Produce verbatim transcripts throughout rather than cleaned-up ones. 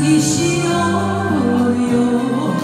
ぎしようよ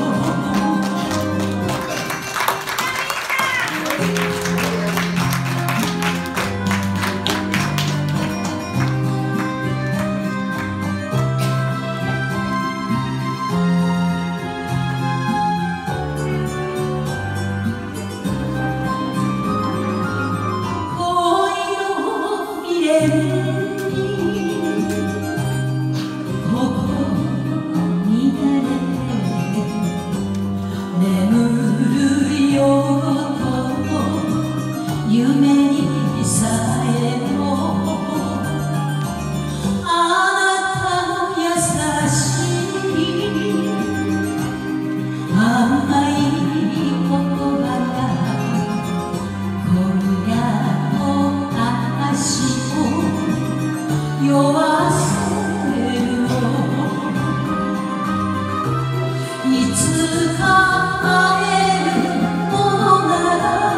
夢にさえもあなたの優しい甘い言葉が今夜の私を酔わせるのいつか会えるものなら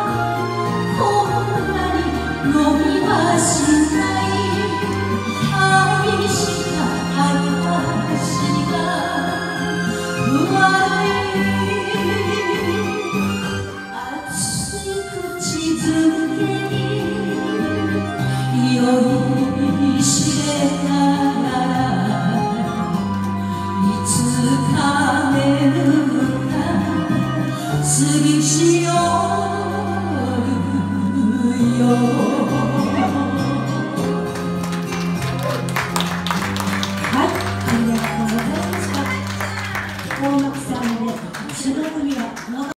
飲みはしない愛した私が悪い熱い口づけに酔いしれながらいつか眠った過ぎしようよ